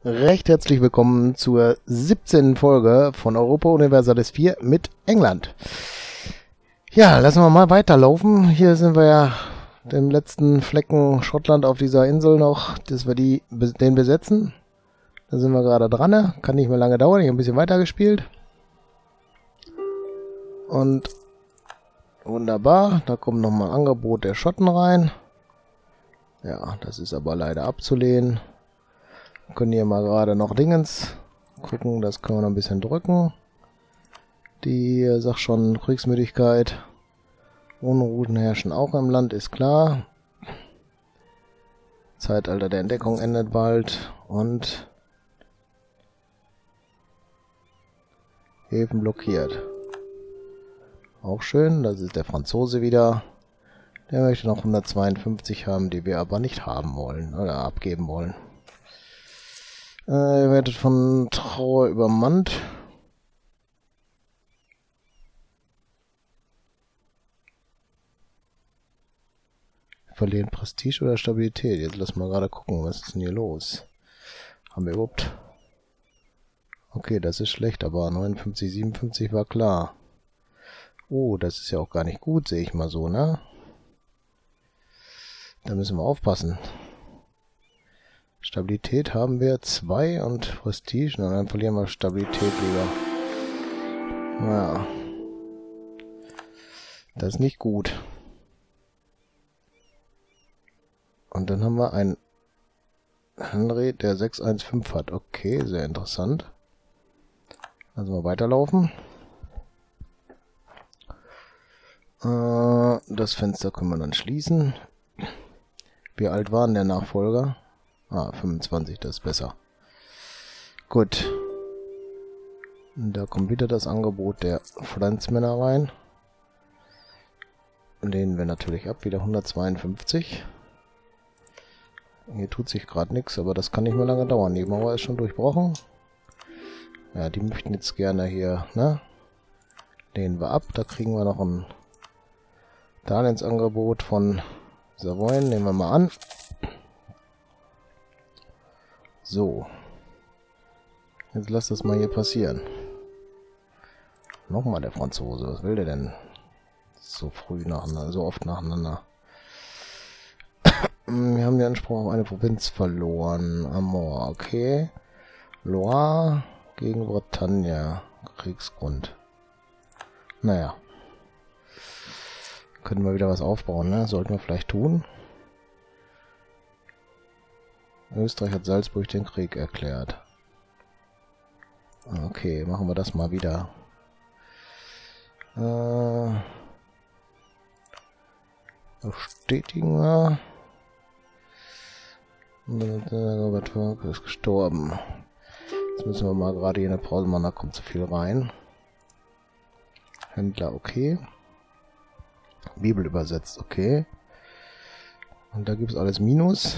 recht herzlich willkommen zur 17. Folge von Europa Universalis 4 mit England. Ja, lassen wir mal weiterlaufen. Hier sind wir ja dem letzten Flecken Schottland auf dieser Insel noch, dass wir den besetzen. Da sind wir gerade dran. Kann nicht mehr lange dauern. Ich habe ein bisschen weiter gespielt. Und wunderbar. Da kommt nochmal ein Angebot der Schotten rein. Ja, das ist aber leider abzulehnen. Wir können hier mal gerade noch Dingens gucken. Das können wir noch ein bisschen drücken. Die sagt schon Kriegsmüdigkeit. Unruhen herrschen auch im Land, ist klar. Zeitalter der Entdeckung endet bald. Und Häfen blockiert. Auch schön, das ist der Franzose wieder. Der möchte noch 152 haben, die wir aber nicht haben wollen oder abgeben wollen. Ihr werdet von Trauer übermannt. Wir verlieren Prestige oder Stabilität. Jetzt lassen wir gerade gucken, was ist denn hier los? Haben wir überhaupt... Okay, das ist schlecht, aber 59, 57 war klar. Oh, das ist ja auch gar nicht gut, sehe ich mal so, ne? Da müssen wir aufpassen. Stabilität haben wir 2 und Prestige. Na, dann verlieren wir Stabilität lieber. Ja. Das ist nicht gut. Und dann haben wir einen Henry, der 615 hat. Okay, sehr interessant. Lassen wir weiterlaufen. Das Fenster können wir dann schließen. Wie alt war denn der Nachfolger? 25, das ist besser. Gut. Da kommt wieder das Angebot der Pflanzmänner rein. Lehnen wir natürlich ab, wieder 152. Hier tut sich gerade nichts, aber das kann nicht mehr lange dauern. Die Mauer ist schon durchbrochen. Ja, die möchten jetzt gerne hier, ne? Lehnen wir ab, da kriegen wir noch ein Darlehensangebot von Savoyen, nehmen wir mal an. So. Jetzt lass das mal hier passieren. Nochmal der Franzose. Was will der denn? So früh nacheinander, so oft nacheinander. Wir haben den Anspruch auf eine Provinz verloren. Amor, okay. Loire gegen Bretagne. Kriegsgrund. Naja. Können wir wieder was aufbauen, ne? Sollten wir vielleicht tun. Österreich hat Salzburg den Krieg erklärt. Okay, machen wir das mal wieder. Bestätigen wir. Robert Frank ist gestorben. Jetzt müssen wir mal gerade hier eine Pause machen, da kommt zu viel rein. Händler, okay. Bibel übersetzt, okay. Und da gibt es alles Minus.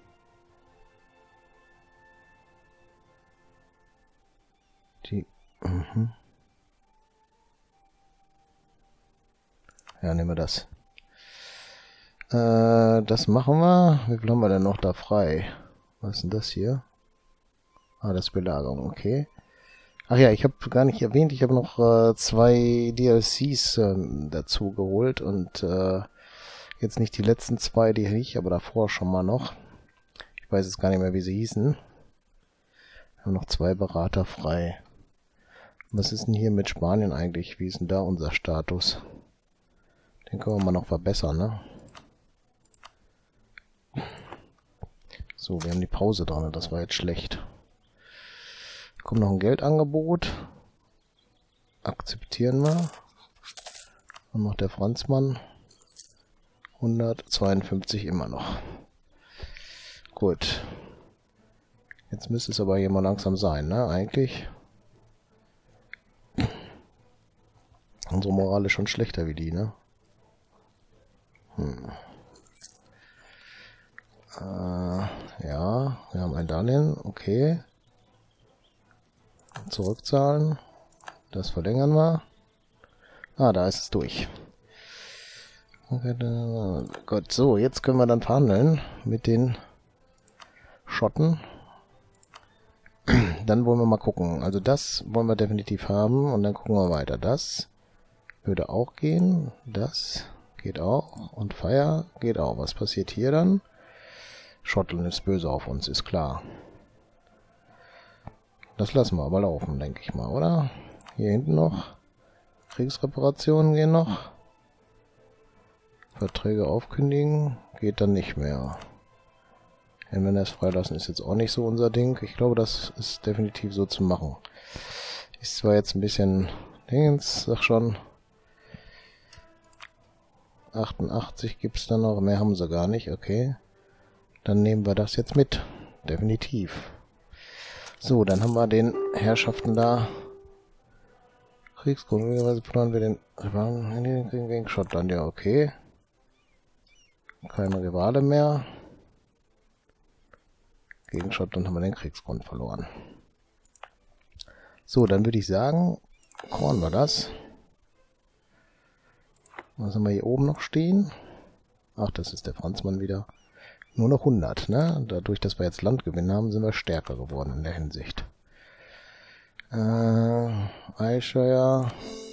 Die. Ja, nehmen wir das. Das machen wir. Wie viel haben wir denn noch da frei? Was ist denn das hier? Das ist Belagerung, okay. Ach ja, ich habe gar nicht erwähnt, ich habe noch 2 DLCs dazu geholt und jetzt nicht die letzten 2, die ich, aber davor schon mal noch. Ich weiß jetzt gar nicht mehr, wie sie hießen. Wir haben noch 2 Berater frei. Was ist denn hier mit Spanien eigentlich? Wie ist denn da unser Status? Den können wir mal noch verbessern, ne? So, wir haben die Pause dran, das war jetzt schlecht. Kommt noch ein Geldangebot. Akzeptieren wir. Und noch der Franzmann. 152 immer noch. Gut. Jetzt müsste es aber hier mal langsam sein, ne? Eigentlich. Unsere Moral ist schon schlechter wie die, ne? Ja, wir haben ein Darlehen. Okay. Zurückzahlen. Das verlängern wir. Da ist es durch. Okay, Gott, so, jetzt können wir dann verhandeln mit den Schotten. Dann wollen wir mal gucken. Also das wollen wir definitiv haben und dann gucken wir weiter. Das würde auch gehen. Das geht auch. Und Fire geht auch. Was passiert hier dann? Schottland ist böse auf uns, ist klar. Das lassen wir aber laufen, denke ich mal, oder? Hier hinten noch. Kriegsreparationen gehen noch. Verträge aufkündigen. Geht dann nicht mehr. Inverness freilassen ist jetzt auch nicht so unser Ding. Ich glaube, das ist definitiv so zu machen. Ist zwar jetzt ein bisschen Dingens, sag schon. 88 gibt es da noch. Mehr haben sie gar nicht, okay. Dann nehmen wir das jetzt mit. Definitiv. So, dann haben wir den Herrschaften da. Kriegsgrund, möglicherweise planen wir den Krieg gegen Schottland. Ja, okay. Keine Rivale mehr. Gegen Schottland haben wir den Kriegsgrund verloren. So, dann würde ich sagen, Korn war das. Was haben wir hier oben noch stehen? Ach, das ist der Franzmann wieder. Nur noch 100, ne? Dadurch, dass wir jetzt Landgewinn haben, sind wir stärker geworden in der Hinsicht. Ayrshire.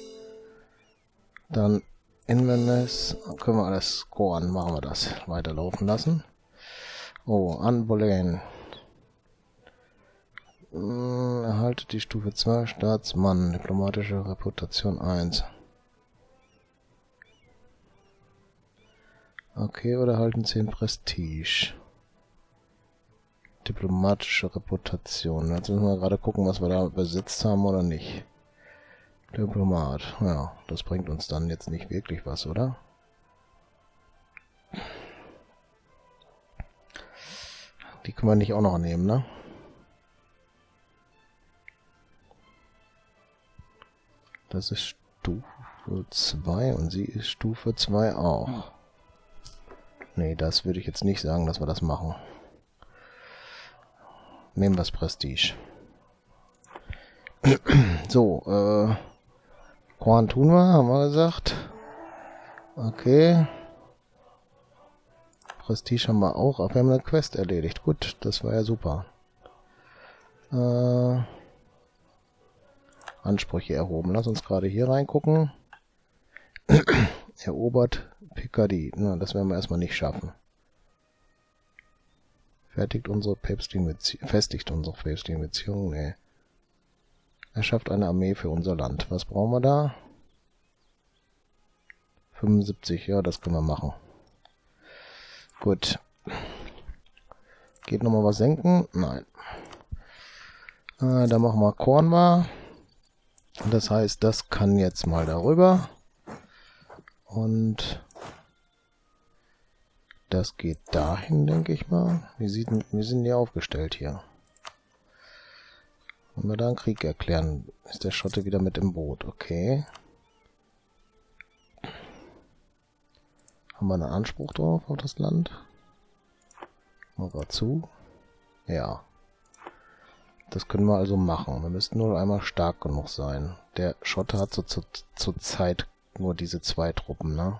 Dann Inverness. Können wir alles scoren, machen wir das. Weiterlaufen lassen. Oh, Anne Boleyn. Erhaltet die Stufe 2 Staatsmann. Diplomatische Reputation 1. Okay, oder halten 10 Prestige. Diplomatische Reputation. Jetzt müssen wir gerade gucken, was wir da besetzt haben oder nicht. Diplomat. Ja, das bringt uns dann jetzt nicht wirklich was, oder? Die können wir nicht auch noch nehmen, ne? Das ist Stufe 2 und sie ist Stufe 2 auch. Nee, das würde ich jetzt nicht sagen, dass wir das machen. Nehmen wir das Prestige. So, Korn tun wir, haben wir gesagt. Okay. Prestige haben wir auch, aber wir haben eine Quest erledigt. Gut, das war ja super. Ansprüche erhoben. Lass uns gerade hier reingucken. Erobert Picardy. Na, das werden wir erstmal nicht schaffen. Festigt unsere päpstlichen Beziehungen. Nee. Er schafft eine Armee für unser Land. Was brauchen wir da? 75, ja, das können wir machen. Gut. Geht nochmal was senken? Nein. Da machen wir Kornbar. Das heißt, das kann jetzt mal darüber. Und das geht dahin, denke ich mal. Wir sind hier aufgestellt hier. Wenn wir da einen Krieg erklären, ist der Schotte wieder mit im Boot. Okay. Haben wir einen Anspruch drauf auf das Land? Machen wir zu. Ja. Das können wir also machen. Wir müssten nur einmal stark genug sein. Der Schotte hat so zur Zeit nur diese 2 Truppen, ne?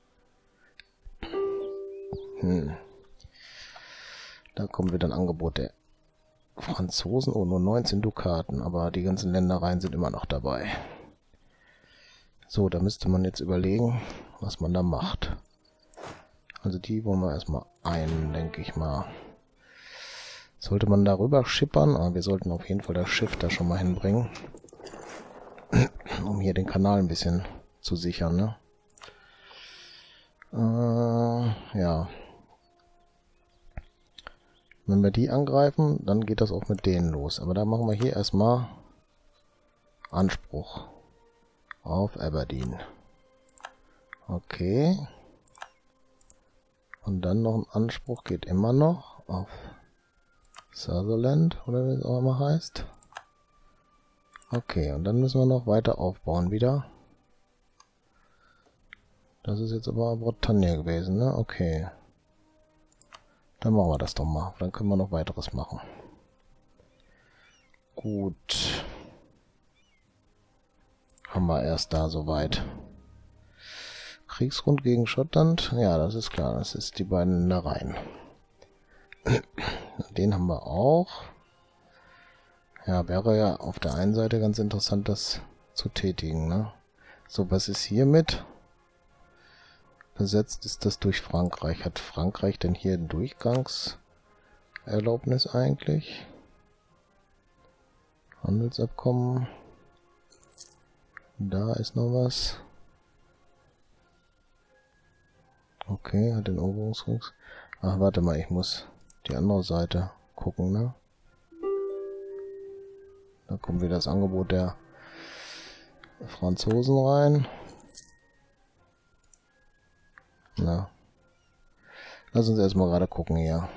Da kommen wieder ein Angebot der Franzosen. Oh, nur 19 Dukaten, aber die ganzen Ländereien sind immer noch dabei. So, da müsste man jetzt überlegen, was man da macht. Also die wollen wir erstmal ein, denke ich mal. Sollte man darüber schippern? Aber wir sollten auf jeden Fall das Schiff da schon mal hinbringen. Um hier den Kanal ein bisschen zu sichern, ne? Ja. Wenn wir die angreifen, dann geht das auch mit denen los. Aber da machen wir hier erstmal Anspruch auf Aberdeen. Okay. Und dann noch ein Anspruch geht immer noch auf Sutherland, oder wie es auch immer heißt. Okay, und dann müssen wir noch weiter aufbauen wieder. Das ist jetzt aber Bretagne gewesen, ne? Okay. Dann machen wir das doch mal. Dann können wir noch weiteres machen. Gut. Haben wir erst da soweit. Kriegsgrund gegen Schottland. Ja, das ist klar. Das ist die beiden Ländereien. Den haben wir auch. Ja, wäre ja auf der einen Seite ganz interessant, das zu tätigen, ne? So, was ist hiermit? Besetzt ist das durch Frankreich. Hat Frankreich denn hier ein Durchgangserlaubnis eigentlich? Handelsabkommen. Da ist noch was. Okay, hat den Eroberungsrungs. Ach, warte mal, ich muss die andere Seite gucken, ne? Da kommt wieder das Angebot der Franzosen rein. Na. Lass uns erstmal gerade gucken hier.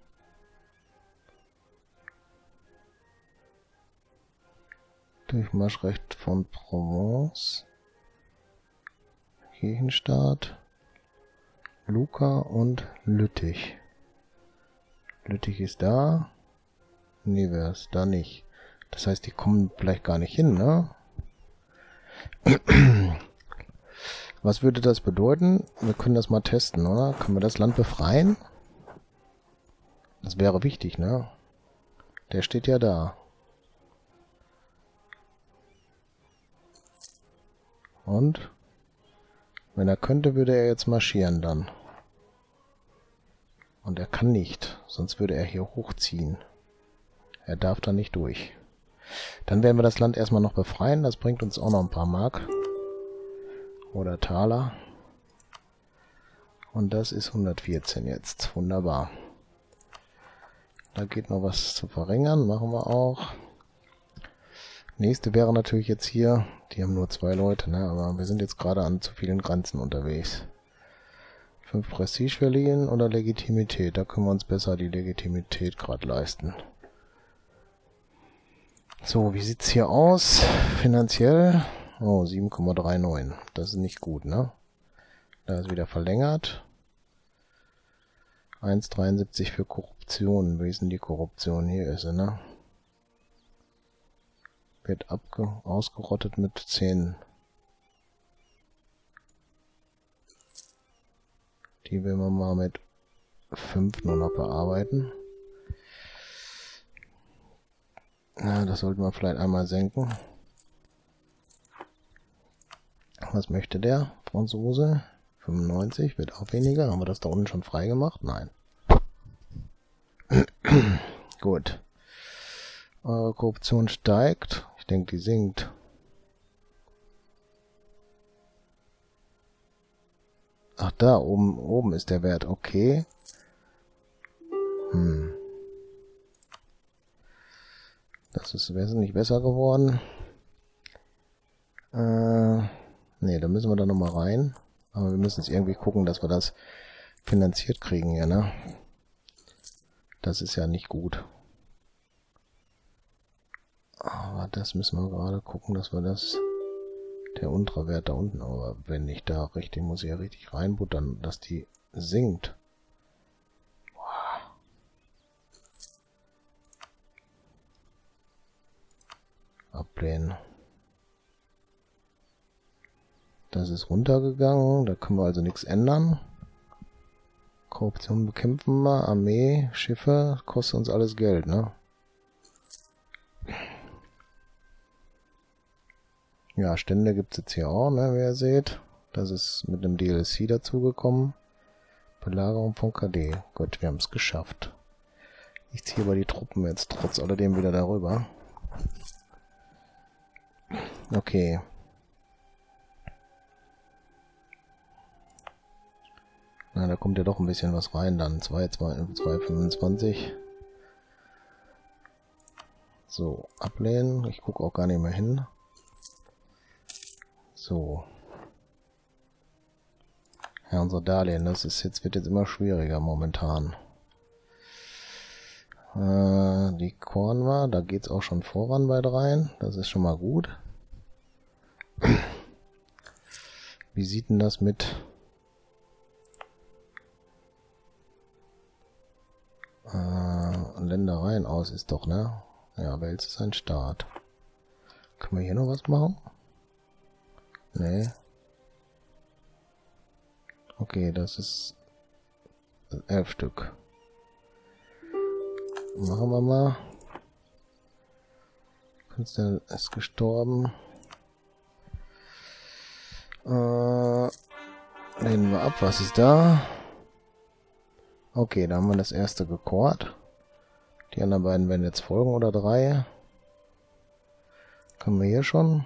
Durchmarschrecht von Provence. Kirchenstaat. Lucca und Lüttich. Lüttich ist da. Nevers, da nicht. Das heißt, die kommen vielleicht gar nicht hin, ne? Was würde das bedeuten? Wir können das mal testen, oder? Können wir das Land befreien? Das wäre wichtig, ne? Der steht ja da. Und? Wenn er könnte, würde er jetzt marschieren dann. Und er kann nicht, sonst würde er hier hochziehen. Er darf da nicht durch. Dann werden wir das Land erstmal noch befreien. Das bringt uns auch noch ein paar Mark. Oder Taler. Und das ist 114 jetzt. Wunderbar. Da geht noch was zu verringern. Machen wir auch. Nächste wäre natürlich jetzt hier. Die haben nur 2 Leute, ne? Aber wir sind jetzt gerade an zu vielen Grenzen unterwegs. 5 Prestige verliehen oder Legitimität. Da können wir uns besser die Legitimität gerade leisten. So, wie sieht's hier aus? Finanziell? Oh, 7,39. Das ist nicht gut, ne? Da ist wieder verlängert. 1,73 für Korruption. Wie ist denn die Korruption? Hier ist sie, ne? Wird ausgerottet mit 10. Die will man mal mit 5 nur noch bearbeiten. Ja, das sollten wir vielleicht einmal senken. Was möchte der Franzose? 95, wird auch weniger. Haben wir das da unten schon frei gemacht? Nein. Gut. Eure Korruption steigt. Ich denke, die sinkt. Ach, da oben ist der Wert. Okay. Das ist wesentlich besser geworden. Ne, da müssen wir dann nochmal rein. Aber wir müssen jetzt irgendwie gucken, dass wir das finanziert kriegen hier, ne? Das ist ja nicht gut. Aber das müssen wir gerade gucken, dass wir das... Der untere Wert da unten, aber wenn ich da richtig, muss ich ja richtig reinbuttern, dass die sinkt. Wow. Ablehnen. Das ist runtergegangen, da können wir also nichts ändern. Korruption bekämpfen wir, Armee, Schiffe, kostet uns alles Geld, ne? Ja, Stände gibt es jetzt hier auch, ne, wie ihr seht. Das ist mit einem DLC dazugekommen. Belagerung von KD. Gut, wir haben es geschafft. Ich ziehe aber die Truppen jetzt trotz alledem wieder darüber. Okay. Na, da kommt ja doch ein bisschen was rein dann. 2,25. So, ablehnen. Ich gucke auch gar nicht mehr hin. So. Ja, unser Darlehen, das ist jetzt, wird jetzt immer schwieriger momentan. Die Korn war, da geht es auch schon voran bei 3. Das ist schon mal gut. Wie sieht denn das mit Ländereien aus? Ist doch, ne? Ja, Wels ist ein Staat. Können wir hier noch was machen? Nee. Okay, das ist 11 Stück. Machen wir mal. Künstler ist gestorben. Lehnen wir ab. Was ist da? Okay, da haben wir das erste gekort. Die anderen beiden werden jetzt folgen, oder 3. Können wir hier schon?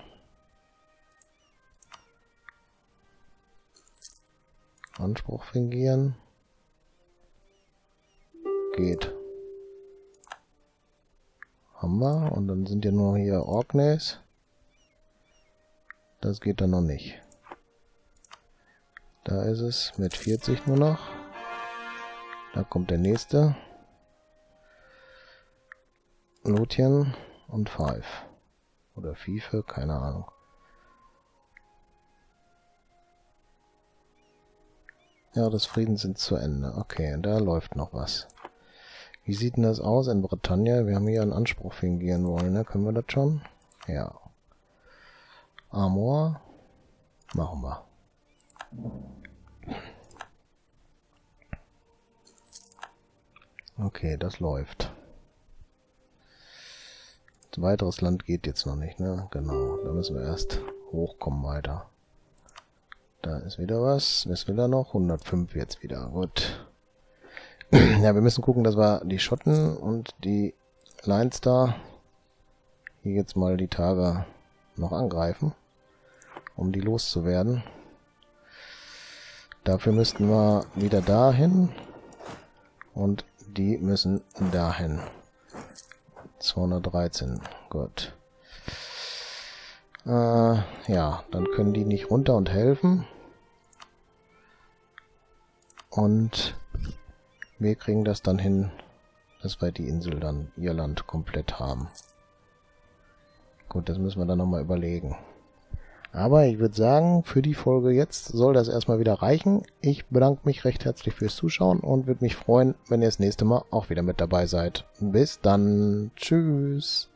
Anspruch fingieren. Geht. Haben wir. Und dann sind ja nur hier Orkneys. Das geht dann noch nicht. Da ist es mit 40 nur noch. Da kommt der nächste. Lothian und 5. Oder Fife, keine Ahnung. Ja, des Friedens sind zu Ende. Okay, da läuft noch was. Wie sieht denn das aus in Bretagne? Wir haben hier einen Anspruch fingieren wollen, ne? Können wir das schon? Ja. Amor. Machen wir. Okay, das läuft. Ein weiteres Land geht jetzt noch nicht, ne? Genau, da müssen wir erst hochkommen weiter. Da ist wieder was. Was will er noch? 105 jetzt wieder. Gut. Ja, wir müssen gucken, dass wir die Schotten und die Leinster hier jetzt mal die Tage noch angreifen, um die loszuwerden. Dafür müssten wir wieder dahin und die müssen dahin. 213. Gut. Ja, dann können die nicht runter und helfen. Und wir kriegen das dann hin, dass wir die Insel dann, ihr Land, komplett haben. Gut, das müssen wir dann nochmal überlegen. Aber ich würde sagen, für die Folge jetzt soll das erstmal wieder reichen. Ich bedanke mich recht herzlich fürs Zuschauen und würde mich freuen, wenn ihr das nächste Mal auch wieder mit dabei seid. Bis dann. Tschüss.